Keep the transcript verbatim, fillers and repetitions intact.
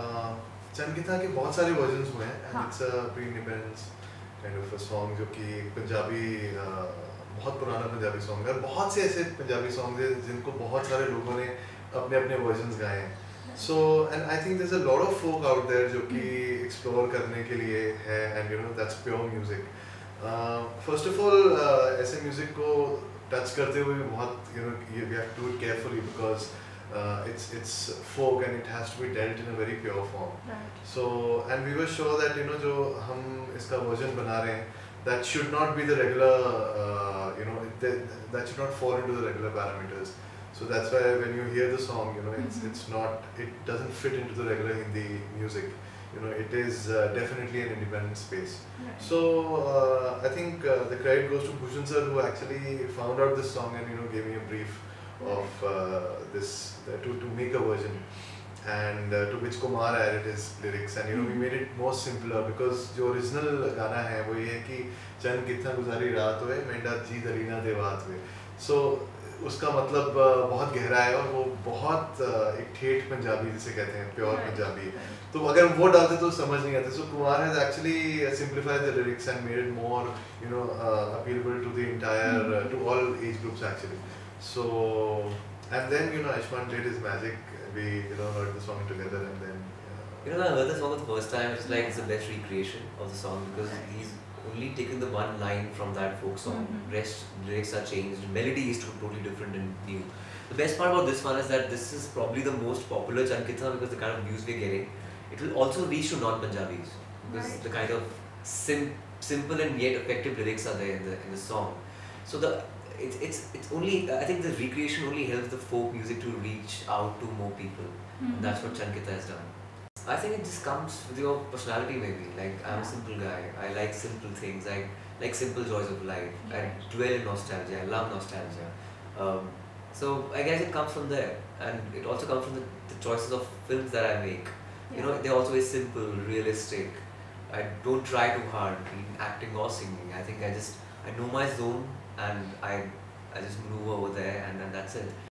चनकिता के बहुत सारे वर्जन्स हुए हैं and it's a pre independence kind of a song जो कि पंजाबी uh, बहुत पुराना पंजाबी सॉन्ग है. बहुत से ऐसे पंजाबी सॉन्ग हैं जिनको बहुत सारे लोगों ने अपने अपने वर्जन्स गाए हैं. So and I think there is a lot of folk out there जो कि एक्सप्लोर करने के लिए है and you know that's pure music. First of all ऐसे म्यूजिक को टच करते हुए बहुत you know you have to do it carefully because it's it's folk and it has to be dealt in a very pure form. Right. So and we were sure that you know जो हम इसका version बना रहे हैं that should not be the regular uh, you know that, that should not fall into the regular parameters. So that's why when you hear the song, you know it's Mm-hmm. it's not it doesn't fit into the regular Hindi music. You know it is uh, definitely an independent space. Right. So uh, I think uh, the credit goes to Bhushan sir who actually found out this song and you know gave me a brief of uh, this uh, to to make a version and uh, to which Kumar added his lyrics and you know we made it more simpler because जो original गाना है वो ये है कि चन कितना गुजारी रात हुए मेंढा जी दरीना दे बात हुए. So उसका मतलब uh, बहुत गहरा है और वो बहुत uh, एक ठेठ पंजाबी जिसे कहते हैं प्योर पंजाबी. तो अगर वो डालते तो समझ नहीं आते. So Kumar has actually simplified the lyrics and made it more you know uh, appealable to the entire uh, to all age groups actually. So and then you know Ayushmann did his magic. We you know heard the song together and then. Uh, You know, when I heard the song the first time, it's like it's the best recreation of the song because Right. he's only taken the one line from that folk song. Mm-hmm. Rest lyrics are changed, melody is totally different and new. The best part about this one is that this is probably the most popular Chankita because the kind of views we're getting. It will also reach to non-Punjabis because Right. the kind of sim simple and yet effective lyrics are there in the in the song. So the it's it's it's only I think the recreation only helps the folk music to reach out to more people. Mm-hmm. And that's what Chankita has done. I think it just comes with your personality maybe. Like I'm a Yeah. simple guy. I like simple things. I like simple joys of life. Yeah. I dwell in nostalgia. I love nostalgia. Um, so I guess it comes from there, and it also comes from the, the choices of films that I make. You Yeah. know, they're also very simple, realistic. I don't try too hard in acting or singing. I think I just I know my zone and I I just move over there and then that's it.